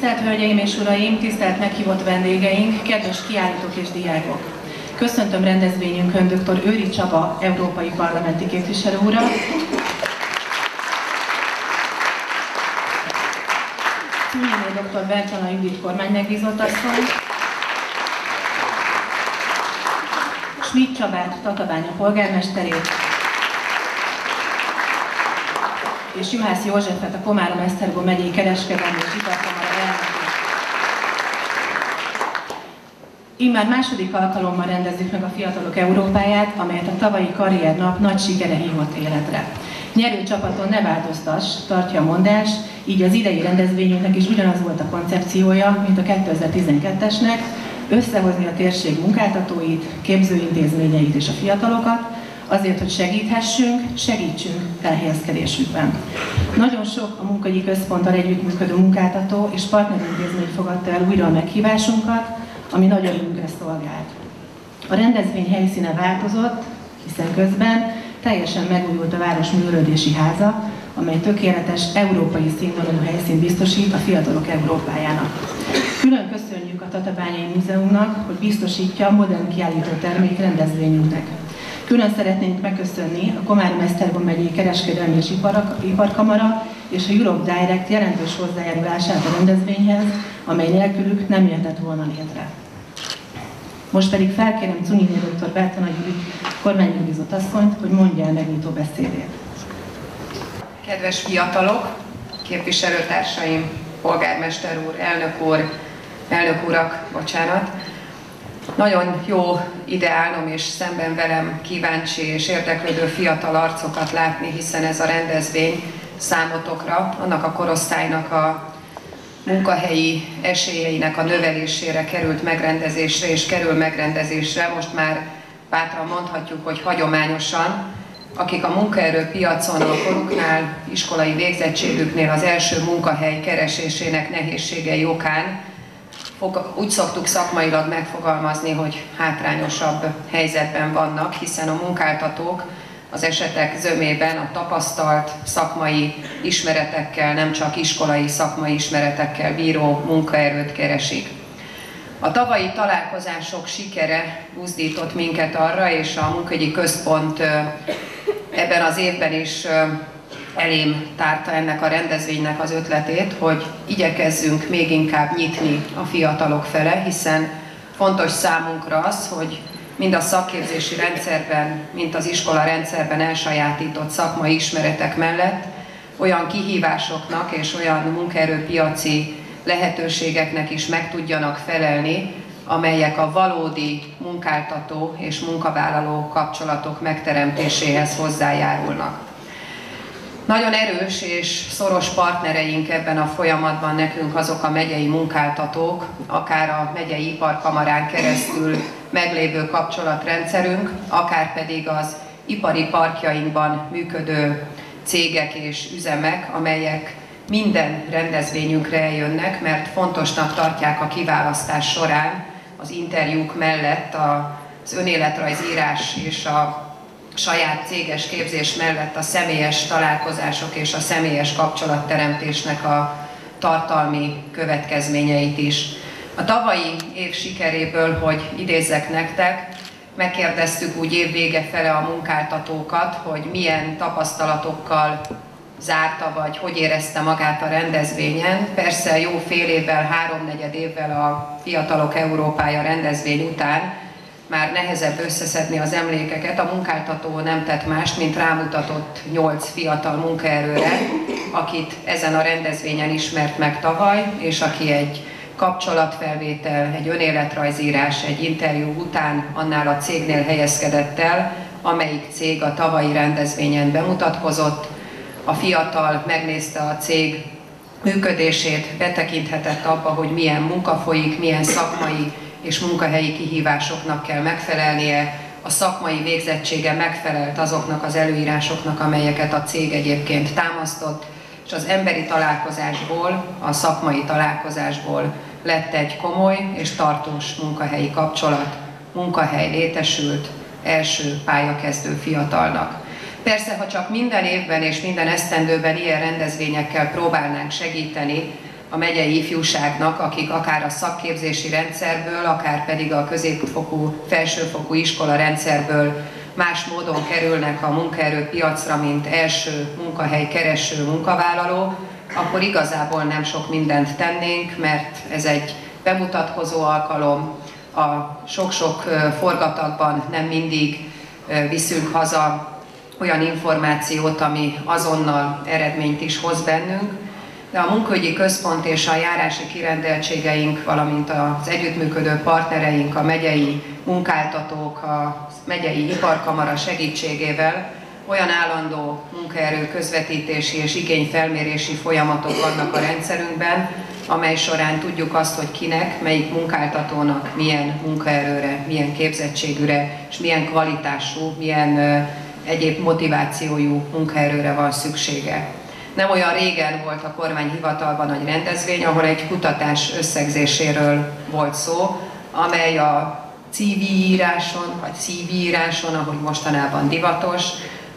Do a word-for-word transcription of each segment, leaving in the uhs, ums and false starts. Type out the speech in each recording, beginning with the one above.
Tisztelt Hölgyeim és Uraim, tisztelt meghívott vendégeink, kedves kiállítók és diákok! Köszöntöm rendezvényünkön dr. Őry Csaba európai parlamenti képviselő urat, Cunyiné dr. Bertalan Judit kormánymegbízott asszony, Schmidt Csabát, Tatabánya polgármesterét, és Juhász Józsefet, a Komárom-Esztergom megyei kereskedelmi és iparkamara elnökét. Immár második alkalommal rendezzük meg a Fiatalok Európáját, amelyet a tavalyi karriernap nagy sikere hívott életre. Nyerő csapaton ne változtass, tartja a mondás, így az idei rendezvényünknek is ugyanaz volt a koncepciója, mint a kétezer-tizenkettesnek, összehozni a térség munkáltatóit, képzőintézményeit és a fiatalokat, azért, hogy segíthessünk, segítsünk elhelyezkedésükben. Nagyon sok a munkahogyi központtal együttműködő munkáltató és partnerintézmény fogadta el újra a meghívásunkat, ami nagy örömünkre szolgált. A rendezvény helyszíne változott, hiszen közben teljesen megújult a város művelődési háza, amely tökéletes európai színvonalú helyszínt biztosít a Fiatalok Európájának. Külön köszönjük a Tatabányai Múzeumnak, hogy biztosítja a modern kiállító termék rendezvényünknek. Külön szeretnénk megköszönni a Komárom-Esztergom megyei kereskedelmi és iparkamara és a Europe Direct jelentős hozzájárulását a rendezvényhez, amely nélkülük nem jöhetett volna létre. Most pedig felkérem Cunyiné dr. Bertalan Judit kormánymegbízott asszonyt, hogy mondja el megnyitó beszédét. Kedves fiatalok, képviselőtársaim, polgármester úr, elnök úr, elnök urak, bocsánat. Nagyon jó ide állnom és szemben velem kíváncsi és érdeklődő fiatal arcokat látni, hiszen ez a rendezvény számotokra, annak a korosztálynak a munkahelyi esélyeinek a növelésére került megrendezésre és kerül megrendezésre. Most már bátran mondhatjuk, hogy hagyományosan, akik a munkaerőpiacon a koruknál, iskolai végzettségüknél az első munkahely keresésének nehézségei okán úgy szoktuk szakmailag megfogalmazni, hogy hátrányosabb helyzetben vannak, hiszen a munkáltatók az esetek zömében a tapasztalt szakmai ismeretekkel, nem csak iskolai szakmai ismeretekkel bíró munkaerőt keresik. A tavalyi találkozások sikere buzdított minket arra, és a Munkahogyi Központ ebben az évben is elém tárta ennek a rendezvénynek az ötletét, hogy igyekezzünk még inkább nyitni a fiatalok fele, hiszen fontos számunkra az, hogy mind a szakképzési rendszerben, mind az iskola rendszerben elsajátított szakmai ismeretek mellett olyan kihívásoknak és olyan munkaerőpiaci lehetőségeknek is meg tudjanak felelni, amelyek a valódi munkáltató és munkavállaló kapcsolatok megteremtéséhez hozzájárulnak. Nagyon erős és szoros partnereink ebben a folyamatban nekünk azok a megyei munkáltatók, akár a megyei iparkamarán keresztül meglévő kapcsolatrendszerünk, akár pedig az ipari parkjainkban működő cégek és üzemek, amelyek minden rendezvényünkre eljönnek, mert fontosnak tartják a kiválasztás során az interjúk mellett az önéletrajzírás és a saját céges képzés mellett a személyes találkozások és a személyes kapcsolatteremtésnek a tartalmi következményeit is. A tavalyi év sikeréből, hogy idézzek nektek, megkérdeztük úgy évvége fele a munkáltatókat, hogy milyen tapasztalatokkal zárta, vagy hogy érezte magát a rendezvényen. Persze jó fél évvel, háromnegyed évvel a Fiatalok Európája rendezvény után már nehezebb összeszedni az emlékeket, a munkáltató nem tett mást, mint rámutatott nyolc fiatal munkaerőre, akit ezen a rendezvényen ismert meg tavaly, és aki egy kapcsolatfelvétel, egy önéletrajzírás, egy interjú után annál a cégnél helyezkedett el, amelyik cég a tavalyi rendezvényen bemutatkozott. A fiatal megnézte a cég működését, betekinthetett abba, hogy milyen munka folyik, milyen szakmai és munkahelyi kihívásoknak kell megfelelnie, a szakmai végzettsége megfelelt azoknak az előírásoknak, amelyeket a cég egyébként támasztott, és az emberi találkozásból, a szakmai találkozásból lett egy komoly és tartós munkahelyi kapcsolat, munkahely létesült első pályakezdő fiatalnak. Persze, ha csak minden évben és minden esztendőben ilyen rendezvényekkel próbálnánk segíteni a megyei ifjúságnak, akik akár a szakképzési rendszerből, akár pedig a középfokú, felsőfokú iskola rendszerből más módon kerülnek a munkaerőpiacra, mint első munkahely kereső munkavállaló, akkor igazából nem sok mindent tennénk, mert ez egy bemutatkozó alkalom, a sok-sok forgatagban nem mindig viszünk haza olyan információt, ami azonnal eredményt is hoz bennünk, de a munkaügyi központ és a járási kirendeltségeink, valamint az együttműködő partnereink, a megyei munkáltatók, a megyei iparkamara segítségével olyan állandó munkaerő közvetítési és igényfelmérési folyamatok vannak a rendszerünkben, amely során tudjuk azt, hogy kinek, melyik munkáltatónak milyen munkaerőre, milyen képzettségűre és milyen kvalitású, milyen egyéb motivációjú munkaerőre van szüksége. Nem olyan régen volt a kormányhivatalban egy rendezvény, ahol egy kutatás összegzéséről volt szó, amely a cé vé íráson, vagy cé vé íráson, ahogy mostanában divatos,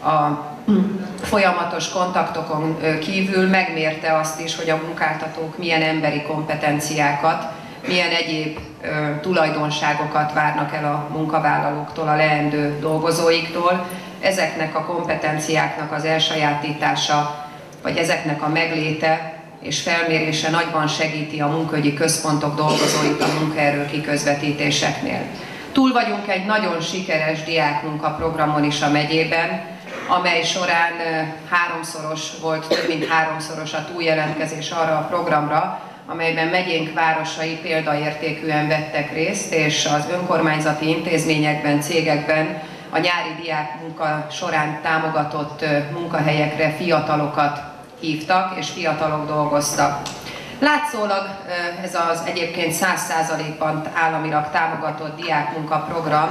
a folyamatos kontaktokon kívül megmérte azt is, hogy a munkáltatók milyen emberi kompetenciákat, milyen egyéb ö, tulajdonságokat várnak el a munkavállalóktól, a leendő dolgozóiktól. Ezeknek a kompetenciáknak az elsajátítása, vagy ezeknek a megléte és felmérése nagyban segíti a munkaügyi központok dolgozóit a munkaerő kiközvetítéseknél. Túl vagyunk egy nagyon sikeres diákmunkaprogramon is a megyében, amely során háromszoros volt, több mint háromszoros a túljelentkezés arra a programra, amelyben megyénk városai példaértékűen vettek részt, és az önkormányzati intézményekben, cégekben a nyári diákmunka során támogatott munkahelyekre fiatalokat hívtak, és fiatalok dolgoztak. Látszólag ez az egyébként száz százalékban államilag támogatott diákmunkaprogram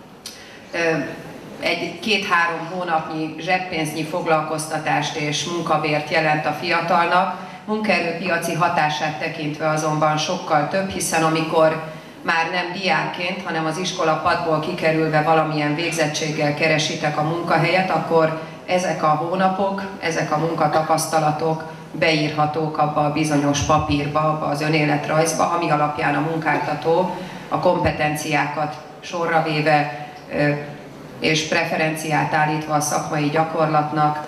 egy két-három hónapnyi zseppénznyi foglalkoztatást és munkabért jelent a fiatalnak, munkaerőpiaci hatását tekintve azonban sokkal több, hiszen amikor már nem diákként, hanem az iskola padból kikerülve valamilyen végzettséggel keresitek a munkahelyet, akkor ezek a hónapok, ezek a munkatapasztalatok beírhatók abba a bizonyos papírba, abba az önéletrajzba, ami alapján a munkáltató a kompetenciákat sorra véve és preferenciát állítva a szakmai gyakorlatnak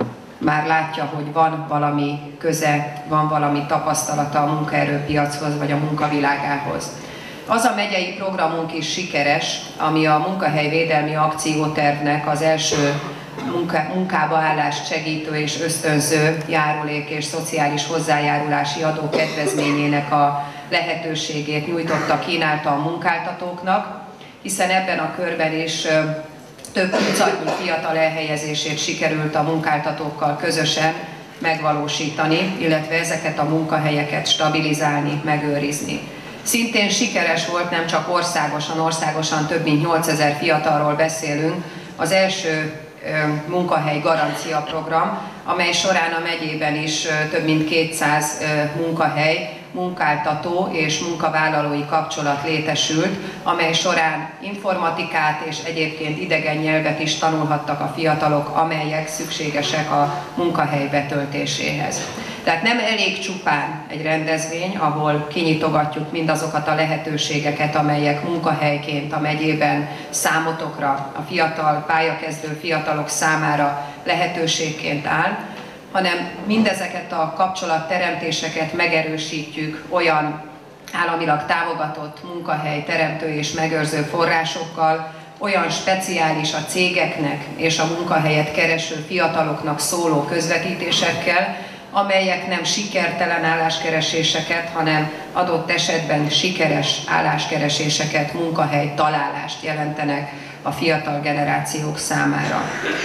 már látja, hogy van valami köze, van valami tapasztalata a munkaerőpiachoz vagy a munkavilágához. Az a megyei programunk is sikeres, ami a munkahelyvédelmi akciótervnek az első munka, munkába állást segítő és ösztönző járulék és szociális hozzájárulási adó kedvezményének a lehetőségét nyújtotta, kínálta a munkáltatóknak, hiszen ebben a körben is több tucatnyi fiatal elhelyezését sikerült a munkáltatókkal közösen megvalósítani, illetve ezeket a munkahelyeket stabilizálni, megőrizni. Szintén sikeres volt, nem csak országosan, országosan több mint nyolcezer fiatalról beszélünk, az első munkahely garancia program, amely során a megyében is több mint kétszáz munkahely, munkáltató és munkavállalói kapcsolat létesült, amely során informatikát és egyébként idegen nyelvet is tanulhattak a fiatalok, amelyek szükségesek a munkahely betöltéséhez. Tehát nem elég csupán egy rendezvény, ahol kinyitogatjuk mindazokat a lehetőségeket, amelyek munkahelyként a megyében számotokra, a fiatal, pályakezdő fiatalok számára lehetőségként áll, hanem mindezeket a kapcsolatteremtéseket megerősítjük olyan államilag támogatott munkahely teremtő és megőrző forrásokkal, olyan speciális a cégeknek és a munkahelyet kereső fiataloknak szóló közvetítésekkel, amelyek nem sikertelen álláskereséseket, hanem adott esetben sikeres álláskereséseket, munkahely találást jelentenek a fiatal generációk számára.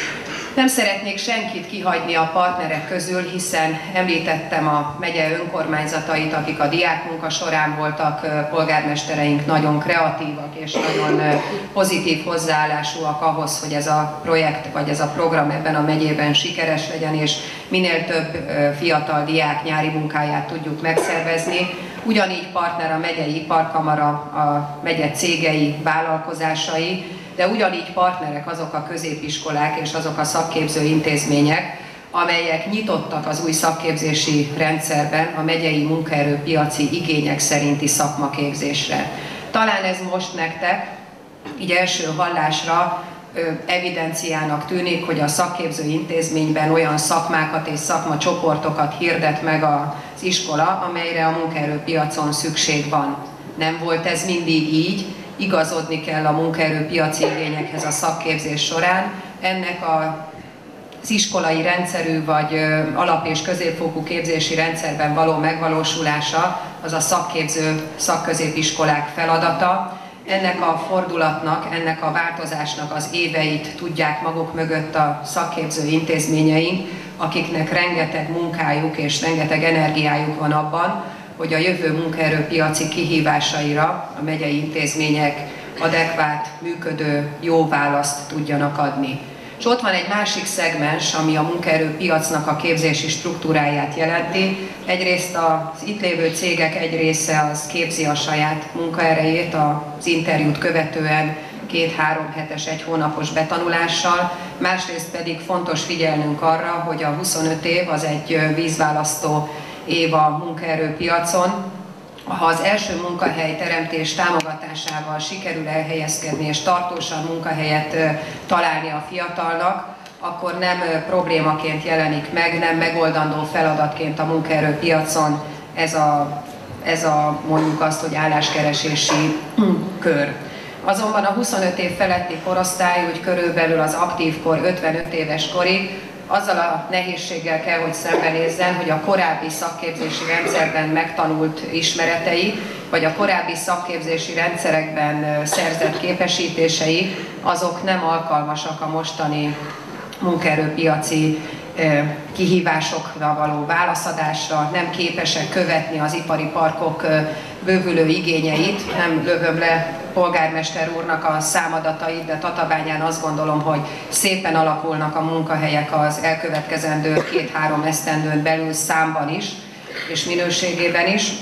Nem szeretnék senkit kihagyni a partnerek közül, hiszen említettem a megye önkormányzatait, akik a diákmunka során voltak, polgármestereink nagyon kreatívak és nagyon pozitív hozzáállásúak ahhoz, hogy ez a projekt vagy ez a program ebben a megyében sikeres legyen, és minél több fiatal diák nyári munkáját tudjuk megszervezni. Ugyanígy partner a megyei iparkamara, a megye cégei, vállalkozásai, de ugyanígy partnerek azok a középiskolák és azok a szakképző intézmények, amelyek nyitottak az új szakképzési rendszerben a megyei munkaerőpiaci igények szerinti szakmaképzésre. Talán ez most nektek, így első hallásra evidenciának tűnik, hogy a szakképző intézményben olyan szakmákat és szakmacsoportokat hirdet meg az iskola, amelyre a munkaerőpiacon szükség van. Nem volt ez mindig így, igazodni kell a munkaerőpiaci igényekhez a szakképzés során. Ennek a az iskolai rendszerű vagy alap- és középfokú képzési rendszerben való megvalósulása az a szakképző szakközépiskolák feladata. Ennek a fordulatnak, ennek a változásnak az éveit tudják maguk mögött a szakképző intézményeink, akiknek rengeteg munkájuk és rengeteg energiájuk van abban, hogy a jövő munkaerőpiaci kihívásaira a megyei intézmények adekvát, működő, jó választ tudjanak adni. És ott van egy másik szegmens, ami a munkaerőpiacnak a képzési struktúráját jelenti. Egyrészt az itt lévő cégek egy része az képzi a saját munkaerejét az interjút követően két-három hetes, egy hónapos betanulással, másrészt pedig fontos figyelnünk arra, hogy a huszonöt év az egy vízválasztó év a munkaerőpiacon. Ha az első munkahely teremtés támogatásával sikerül elhelyezkedni és tartósan munkahelyet találni a fiatalnak, akkor nem problémaként jelenik meg, nem megoldandó feladatként a munkaerőpiacon ez a, ez a mondjuk azt, hogy álláskeresési kör. Azonban a huszonöt év feletti korosztály, úgy körülbelül az aktív kor ötvenöt éves korig, azzal a nehézséggel kell, hogy szembenézzen, hogy a korábbi szakképzési rendszerben megtanult ismeretei, vagy a korábbi szakképzési rendszerekben szerzett képesítései, azok nem alkalmasak a mostani munkaerőpiaci kihívásokra való válaszadásra, nem képesek követni az ipari parkok bővülő igényeit. Nem lövöm le polgármester úrnak a számadatait, de Tatabányán azt gondolom, hogy szépen alakulnak a munkahelyek az elkövetkezendő két-három esztendőn belül számban is, és minőségében is.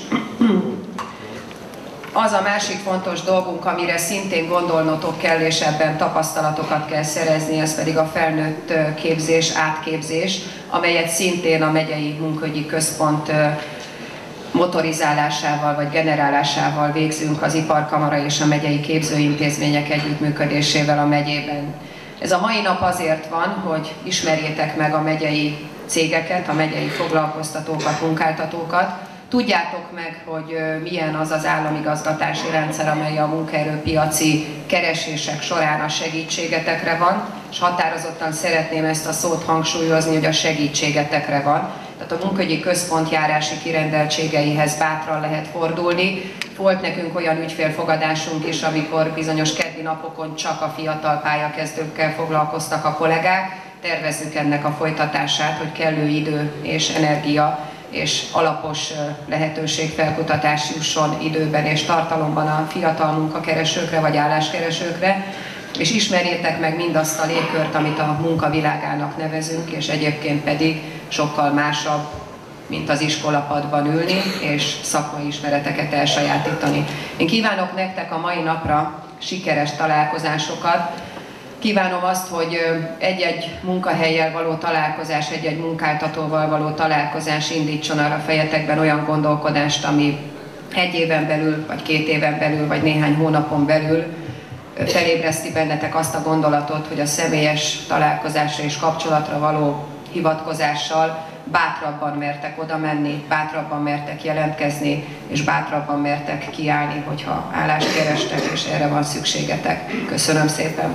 Az a másik fontos dolgunk, amire szintén gondolnotok kell, és ebben tapasztalatokat kell szerezni, ez pedig a felnőtt képzés, átképzés, amelyet szintén a megyei munkaügyi központ motorizálásával vagy generálásával végzünk az Iparkamara és a megyei képzőintézmények együttműködésével a megyében. Ez a mai nap azért van, hogy ismerjétek meg a megyei cégeket, a megyei foglalkoztatókat, munkáltatókat. Tudjátok meg, hogy milyen az az államigazgatási rendszer, amely a munkaerőpiaci keresések során a segítségetekre van, és határozottan szeretném ezt a szót hangsúlyozni, hogy a segítségetekre van. Tehát a munkaügyi központ járási kirendeltségeihez bátran lehet fordulni. Volt nekünk olyan ügyfélfogadásunk is, amikor bizonyos keddi napokon csak a fiatal pályakezdőkkel foglalkoztak a kollégák. Tervezzük ennek a folytatását, hogy kellő idő és energia és alapos lehetőségfelkutatás jusson időben és tartalomban a fiatal munkakeresőkre vagy álláskeresőkre, és ismerjétek meg mindazt a légkört, amit a munkavilágának nevezünk, és egyébként pedig sokkal másabb, mint az iskolapadban ülni, és szakmai ismereteket elsajátítani. Én kívánok nektek a mai napra sikeres találkozásokat. Kívánom azt, hogy egy-egy munkahellyel való találkozás, egy-egy munkáltatóval való találkozás indítson arra fejetekben olyan gondolkodást, ami egy éven belül, vagy két éven belül, vagy néhány hónapon belül felébreszti bennetek azt a gondolatot, hogy a személyes találkozásra és kapcsolatra való hivatkozással bátrabban mertek oda menni, bátrabban mertek jelentkezni, és bátrabban mertek kiállni, hogyha állást kerestek, és erre van szükségetek. Köszönöm szépen!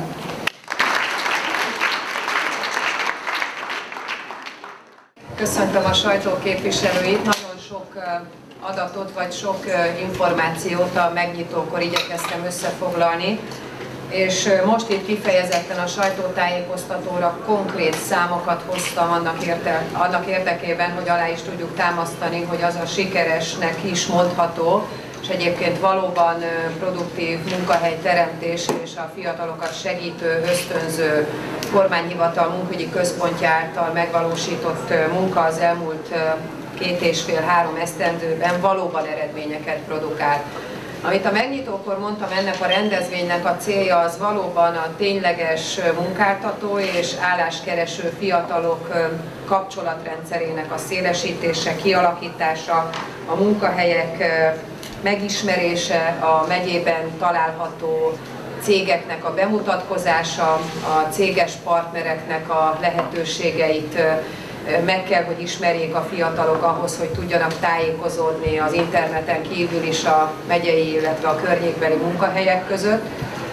Köszöntöm a sajtó képviselőit, nagyon sok adatot vagy sok információt a megnyitókor igyekeztem összefoglalni, és most itt kifejezetten a sajtótájékoztatóra konkrét számokat hoztam annak, érte, annak érdekében, hogy alá is tudjuk támasztani, hogy az a sikeresnek is mondható, és egyébként valóban produktív munkahelyteremtés és a fiatalokat segítő, ösztönző kormányhivatal munkaügyi központja által megvalósított munka az elmúlt két és fél-három esztendőben valóban eredményeket produkált. Amit a megnyitókor mondtam, ennek a rendezvénynek a célja az valóban a tényleges munkáltató és álláskereső fiatalok kapcsolatrendszerének a szélesítése, kialakítása, a munkahelyek megismerése, a megyében található cégeknek a bemutatkozása, a céges partnereknek a lehetőségeit meg kell, hogy ismerjék a fiatalok ahhoz, hogy tudjanak tájékozódni az interneten kívül is a megyei, illetve a környékbeli munkahelyek között.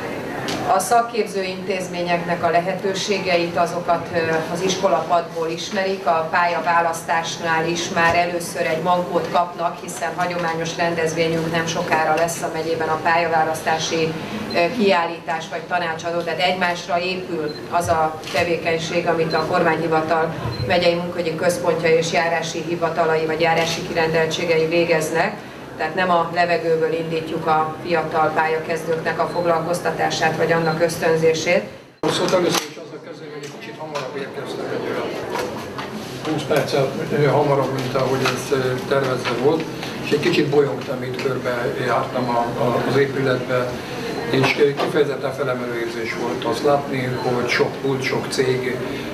A szakképző intézményeknek a lehetőségeit, azokat az iskolapadból ismerik, a pályaválasztásnál is már először egy mankót kapnak, hiszen hagyományos rendezvényünk nem sokára lesz a megyében a pályaválasztási kiállítás vagy tanácsadó, tehát egymásra épül az a tevékenység, amit a kormányhivatal megyei munkahogyi központja és járási hivatalai vagy járási kirendeltségei végeznek. Tehát nem a levegőből indítjuk a fiatal pályakezdőknek a foglalkoztatását, vagy annak ösztönzését. Szóval először is azzal kezdem, hogy egy kicsit hamarabb érkeztem, egy húsz perccel hamarabb, mint ahogy ez tervezve volt, és egy kicsit bolyongtam, itt körbe jártam a, a, az épületbe, és kifejezetten felemelő érzés volt azt látni, hogy sok pult, sok cég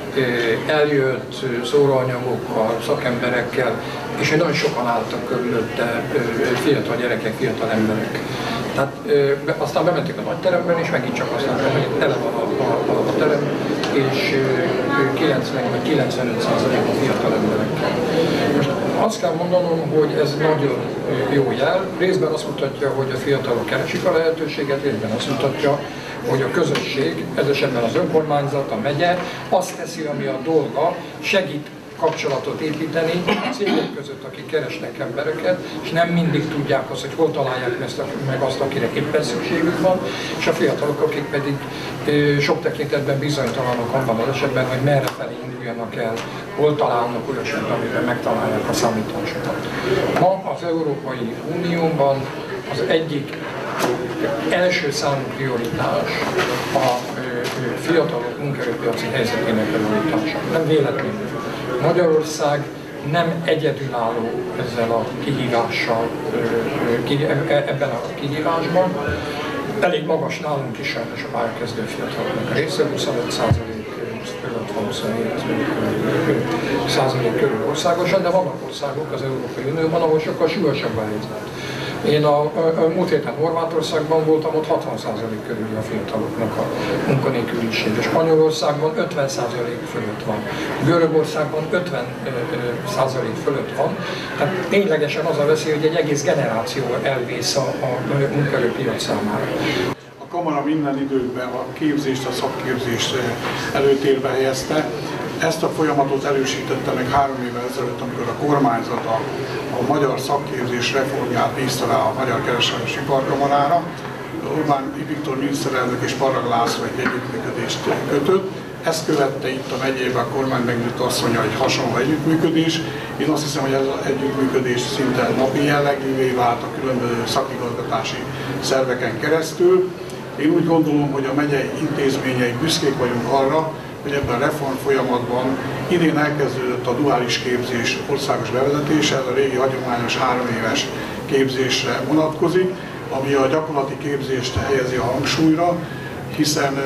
eljött szóróanyagokkal, szakemberekkel, és nagyon sokan álltak körülötte, fiatal gyerekek, fiatal emberek. Tehát aztán bementek a nagy teremben, és megint csak azt láttam, hogy tele van a, a, a terem, és kilencven vagy kilencvenöt százalék a fiatal emberekkel. Most azt kell mondanom, hogy ez nagyon jó jel. Részben azt mutatja, hogy a fiatalok keresik a lehetőséget, részben azt mutatja, hogy a közösség, ez esetben az önkormányzat, a megye azt teszi, ami a dolga, segít kapcsolatot építeni a cégek között, akik keresnek embereket, és nem mindig tudják azt, hogy hol találják meg azt, akire éppen szükségük van, és a fiatalok, akik pedig sok tekintetben bizonytalanok abban az esetben, hogy merre felé induljanak el, hol találnak olyasmit, amiben megtalálják a számításokat. Ma az Európai Unióban az egyik első számú prioritás a fiatalok munkaerőpiaci helyzetének javítása. Nem véletlenül. Magyarország nem egyedülálló ezzel a kihívással, ebben a kihívásban. Elég magas nálunk is sajnos a pályakezdő fiataloknak a része, huszonöt százalék fölött van, huszonhét százalék körül országosan, de vannak országok az Európai Unióban, ahol sokkal súlyosabb a helyzet. Én a, a, a múlt héten Horvátországban voltam, ott hatvan százalék körül a fiataloknak a munkanélküliség. Spanyolországban ötven százalék fölött van. Görögországban ötven százalék fölött van. Tehát ténylegesen az a veszély, hogy egy egész generáció elvész a, a munkaerőpiac számára. A kamara minden időkben a képzést, a szakképzést előtérbe helyezte. Ezt a folyamatot erősítette meg három évvel ezelőtt, amikor a kormányzat a, a magyar szakképzés reformját bízta rá a Magyar Kereskedelmi Iparkamarára. Orbán Viktor miniszterelnök és Parag László egy együttműködést kötött. Ezt követte itt a megyében a kormány megnyitó asszonya egy hasonló együttműködés. Én azt hiszem, hogy ez az együttműködés szinte napi jellegűvé vált a különböző szakigazgatási szerveken keresztül. Én úgy gondolom, hogy a megyei intézményei büszkék vagyunk arra, hogy ebben a reform folyamatban idén elkezdődött a duális képzés országos bevezetése, ez a régi hagyományos három éves képzésre vonatkozik, ami a gyakorlati képzést helyezi a hangsúlyra, hiszen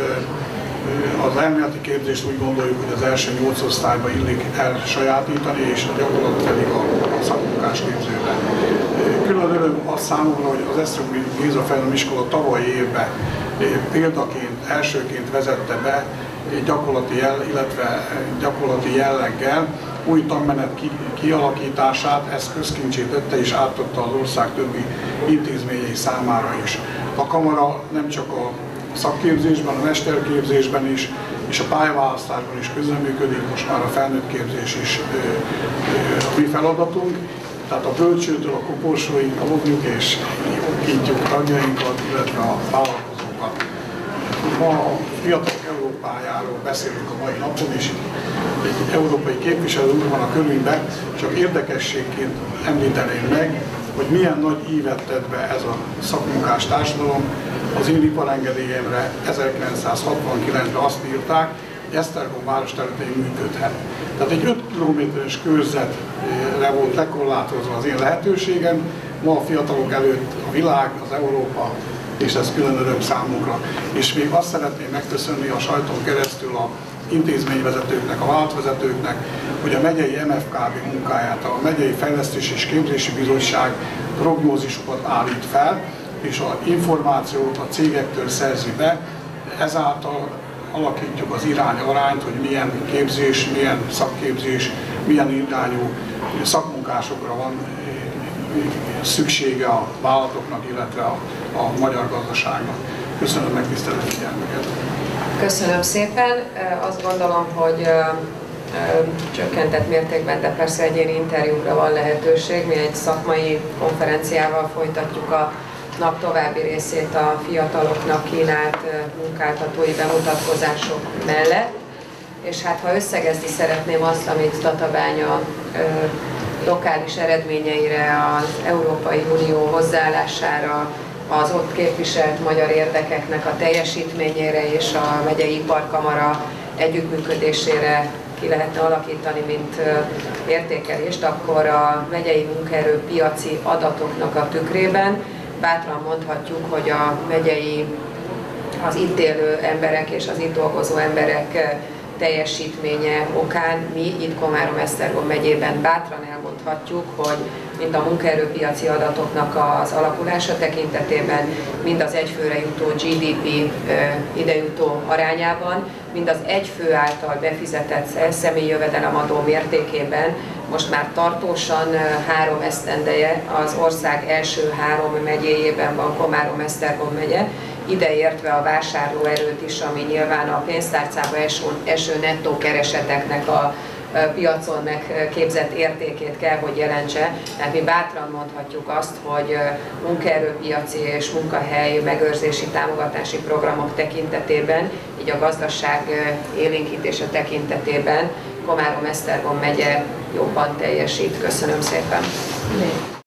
az elméleti képzést úgy gondoljuk, hogy az első nyolc osztályba illik elsajátítani, és a gyakorlat pedig a szakmunkás képzőben. Külön öröm az számomra, hogy az Esztergomi Géza Fejlőiskola tavalyi évben példaként, elsőként vezette be gyakorlati jel, illetve gyakorlati jelleggel új tanmenet kialakítását, ezt közkincsé tette és átadta az ország többi intézményei számára is. A kamara nem csak a szakképzésben, a mesterképzésben is, és a pályaválasztásban is közreműködik, most már a felnőtt képzés is a mi feladatunk. Tehát a bölcsőtől a koporsóig lovjuk és okítjuk tagjainkat, illetve a vállalkozókat. Ma a Fiatalok Európájáról beszélünk a mai napon, és egy európai képviselő úr van a körünkben, csak érdekességként említeném meg, hogy milyen nagy ívet tett be ez a szakmunkás társadalom. Az én iparengedélyemre ezerkilencszázhatvankilencben azt írták, hogy Esztergom város területén működhet. Tehát egy öt kilométeres körzetre volt lekorlátozva az én lehetőségem, ma a fiatalok előtt a világ, az Európa, és ez külön öröm számunkra. És még azt szeretném megköszönni a sajton keresztül a intézményvezetőknek, a vállalatvezetőknek, hogy a megyei em ef ká bé munkáját, a megyei fejlesztési és képzési bizottság prognózisokat állít fel, és az információt a cégektől szerzi be, ezáltal alakítjuk az irányarányt, hogy milyen képzés, milyen szakképzés, milyen irányú szakmunkásokra van szüksége a vállalatoknak, illetve a, a magyar gazdaságnak. Köszönöm megtisztelő figyelmüket! Köszönöm szépen. Azt gondolom, hogy csökkentett mértékben, de persze egyéni interjúkra van lehetőség. Mi egy szakmai konferenciával folytatjuk a nap további részét a fiataloknak kínált munkáltatói bemutatkozások mellett. És hát ha összegezni szeretném azt, amit Tatabánya lokális eredményeire, az Európai Unió hozzáállására, az ott képviselt magyar érdekeknek a teljesítményére és a megyei iparkamara együttműködésére ki lehetne alakítani, mint értékelést, akkor a megyei munkaerőpiaci adatoknak a tükrében bátran mondhatjuk, hogy a megyei, az itt élő emberek és az itt dolgozó emberek teljesítménye okán mi itt Komárom-Esztergom megyében bátran elmondhatjuk, hogy mind a munkaerőpiaci adatoknak az alakulása tekintetében, mind az egyfőre jutó gé dé pé idejutó arányában, mind az egyfő által befizetett személyi jövedelemadó mértékében most már tartósan három esztendeje az ország első három megyéjében van Komárom-Esztergom megye, ideértve a vásárlóerőt is, ami nyilván a pénztárcába eső, eső nettó kereseteknek a piacon megképzett értékét kell, hogy jelentse. Tehát mi bátran mondhatjuk azt, hogy munkaerőpiaci és munkahely megőrzési támogatási programok tekintetében, így a gazdaság élénkítése tekintetében Komárom-Esztergom megye jobban teljesít. Köszönöm szépen!